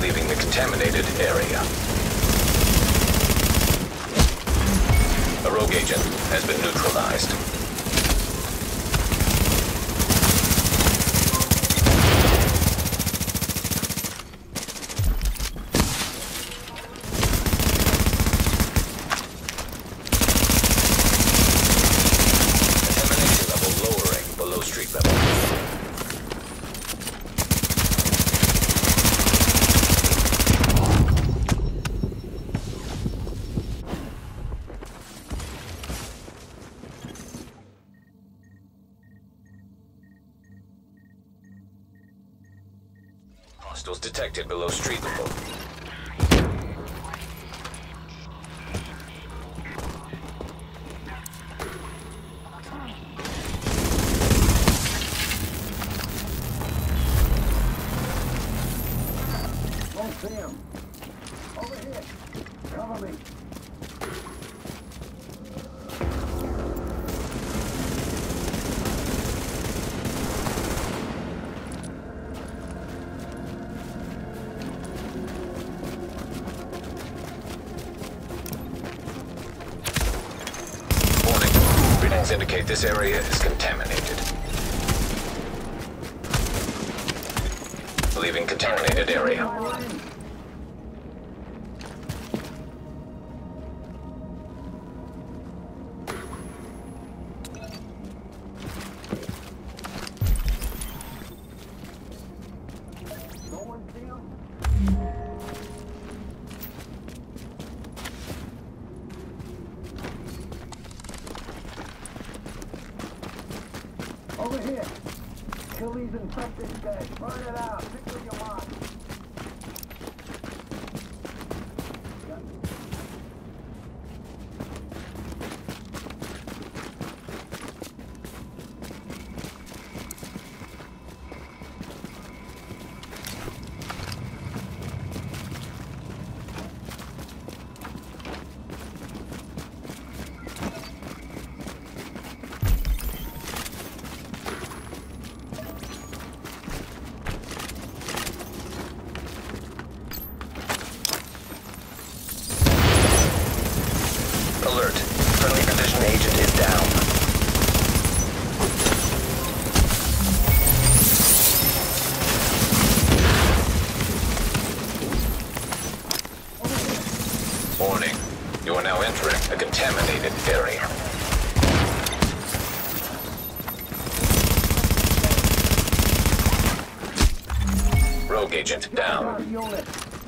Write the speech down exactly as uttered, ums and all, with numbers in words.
leaving the contaminated area. A rogue agent has been neutralized. Contamination level lowering below street level. Hostiles detected below street level. Don't see him. Over here. Cover me. Readings indicate this area is contaminated. Leaving contaminated area. No one see him? Over here. Kill these infected guys. Burn it out. Pick what you want. Alert. Friendly position agent is down. Warning. You are now entering a contaminated area. Rogue agent down. Unit.